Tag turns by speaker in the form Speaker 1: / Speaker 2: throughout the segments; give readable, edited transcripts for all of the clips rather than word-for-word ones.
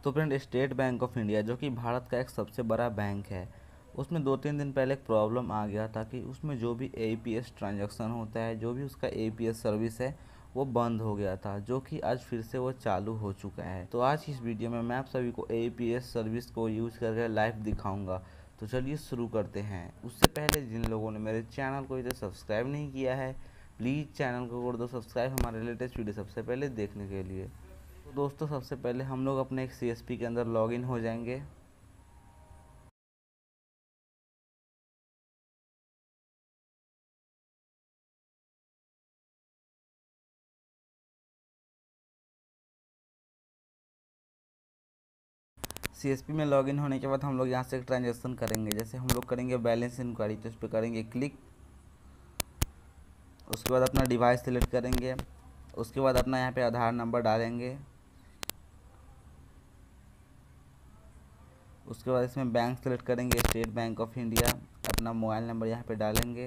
Speaker 1: तो friend, State Bank of India जो कि भारत का एक सबसे बड़ा बैंक है, उसमें 2-3 दिन पहले एक प्रॉब्लम आ गया था कि उसमें जो भी एईपीएस ट्रांजैक्शन होता है, जो भी उसका एईपीएस सर्विस है, वो बंद हो गया था, जो कि आज फिर से वो चालू हो चुका है। तो आज की इस वीडियो में मैं आप सभी को एईपीएस सर्विस को यूज करके लाइव दिखाऊंगा। तो चलिए शुरू करते हैं। उससे पहले जिन लोगों ने मेरे चैनल को इधर सब्सक्राइब नहीं किया है, प्लीज़ चैनल को कर दो सब्सक्राइब हमारे लेटेस्ट वीडियो सबसे पहले देखने के लिए। तो दोस्तों, सबसे पहले हम लोग अपने एक सीएसपी के अंदर लॉगिन हो जाएंगे। सीएसपी में लॉगिन होने के बाद हम लोग यहाँ से एक ट्रांजेक्शन करेंगे। जैसे हम लोग करेंगे बैलेंस इंक्वायरी, तो इस पर करेंगे क्लिक। उसके बाद अपना डिवाइस सेलेक्ट करेंगे। उसके बाद अपना यहाँ पे आधार नंबर डालेंगे। उसके बाद इसमें बैंक सेलेक्ट करेंगे, स्टेट बैंक ऑफ इंडिया। अपना मोबाइल नंबर यहाँ पे डालेंगे।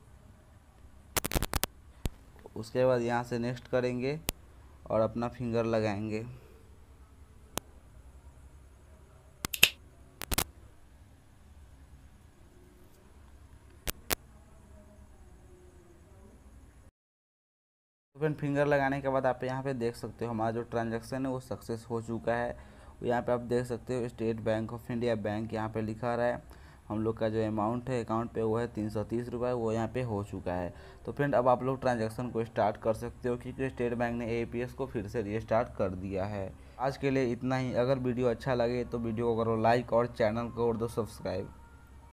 Speaker 1: उसके बाद यहाँ से नेक्स्ट करेंगे और अपना फिंगर लगाएंगे। फ्रेंड, फिंगर लगाने के बाद आप यहाँ पे देख सकते हो हमारा जो ट्रांजैक्शन है वो सक्सेस हो चुका है। यहाँ पे आप देख सकते हो State Bank of India bank यहाँ पे लिखा रहा है। हम लोग का जो अमाउंट है अकाउंट पे वो है 330 रुपये, वो यहाँ पे हो चुका है। तो फ्रेंड, अब आप लोग ट्रांजैक्शन को स्टार्ट कर सकते हो क्योंकि स्टेट बैंक ने एईपीएस को फिर से रीस्टार्ट कर दिया है। आज के लिए इतना ही। अगर वीडियो अच्छा लगे तो वीडियो को करो लाइक और चैनल को कर दो सब्सक्राइब।